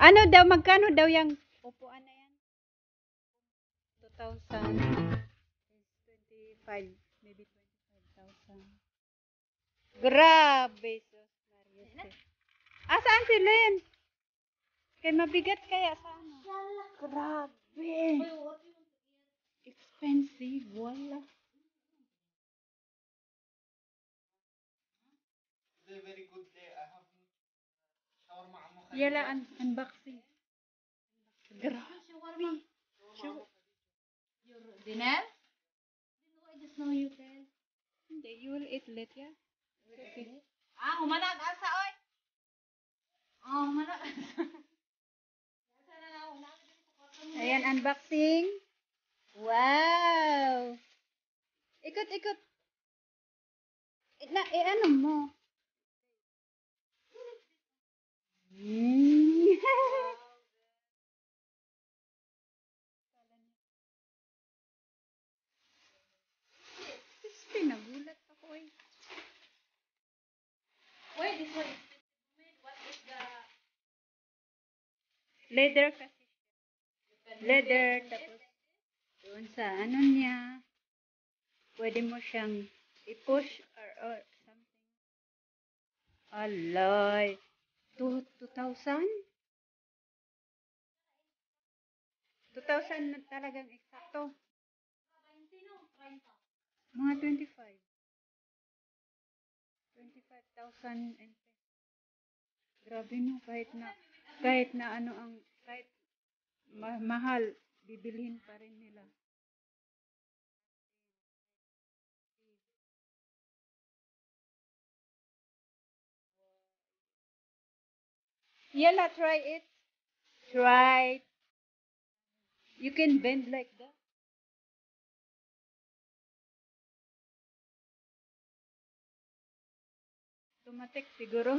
Ano daw, magkano daw yung upuan na yan? 2,000. 25, maybe 25,000. Grabe, sus Maria. Saan si Len? Kaya mabigat kaya sa ano? Grabe. Expensive, wala. Very good day. I have shawarma amo. Yala, unboxing. Grabe. Your dinner? No, I just know you tell. Hindi, you will eat late, yeah? Okay. Humanag asa oy. Humanag asa. Asa na humanag sa kwarto mo. Ayan, unboxing. Wow! Ikot, ikot. Ano mo? Nagulat ako eh. Wait, this one is made. What is the Leather kasi. Leather, tapos doon sa ano niya, pwede mo siyang i-push or something. Alay. 2,000? 2,000 na talagang eksakto. Mga 25. 25,000 and grabe no, kahit na ano ang, kahit mahal, bibilhin pa rin nila. Yala, try it. Try. You can bend like that. Tumatik siguro.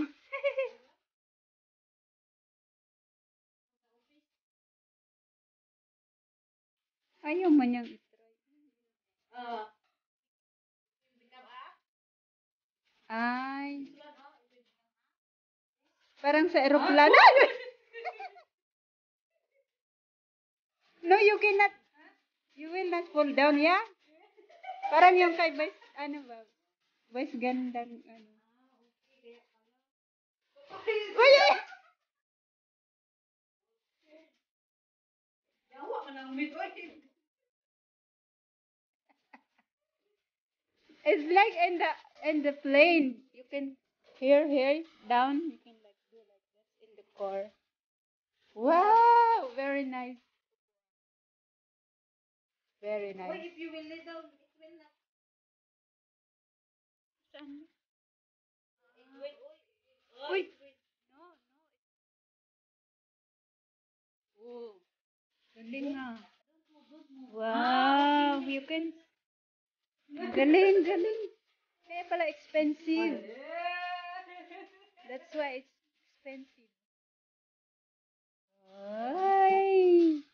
Ayaw man niyang i-try. Ay. Parang sa aeroplano. No, you cannot. You will not fall down, yeah? Parang yung kay Vice, ano ba? Vice gandang, ano. Uy! Yawa man ang mit oy. It's like in the plane. You can here down. You can like do like that in the car. Wow, very nice. Very Wait, nice. if you will lay down, it will not. Saan? Wait, Uy! No, no. Oh, galing nga. Wow, you can. Galing, galing. Kaya pala expensive. That's why it's expensive. Ay!